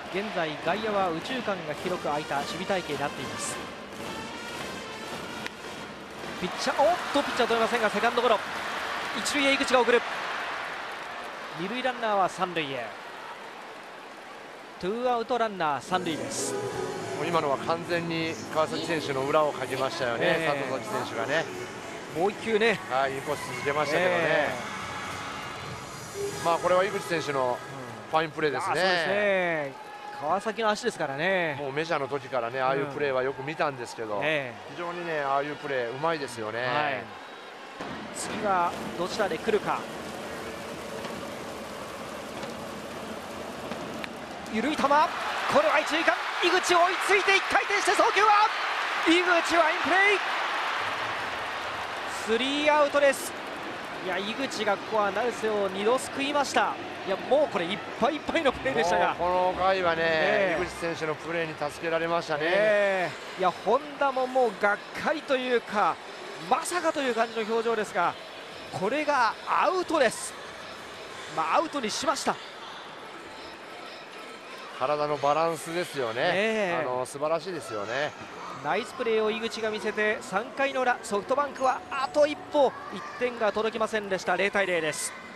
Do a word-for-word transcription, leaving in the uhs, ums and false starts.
現在外野は右中間が広く空いた守備隊形になっています。ピッチャー、おっとピッチャー取れませんがセカンドゴロ。一塁へ井口が送る。二塁ランナーは三塁へ。ツーアウトランナー三塁です。 もう今のは完全に川崎選手の裏をかきましたよね、 えー、 佐藤選手がね。 もう一球ね、 はい、インコース続けましたけどね、 えー、まあこれは井口選手のファインプレーですね。 うん、そうですね、川崎の足ですからね。 もうメジャーの時からね、ああいうプレーはよく見たんですけど、うん、 え非常にね、ああいうプレーうまいですよね。はい、 次はどちらで来るか。緩い球、これは一塁間、井口追いついていっかい転して送球は井口はインプレー、スリーアウトです。いや、井口がここは成瀬をにど救いました。いや、もうこれいっぱいいっぱいのプレーでしたが、 この回はね、 えー、 井口選手のプレーに助けられましたね。 えー、いや本田ももうがっかりというか、まさかという感じの表情ですが、これがアウトです。まあ、アウトにしました。 体のバランスですよね、 えー、 あの素晴らしいですよね。 ナイスプレーを井口が見せて、さんかいの裏ソフトバンクはあと一歩いってんが届きませんでした。ゼロたいゼロです。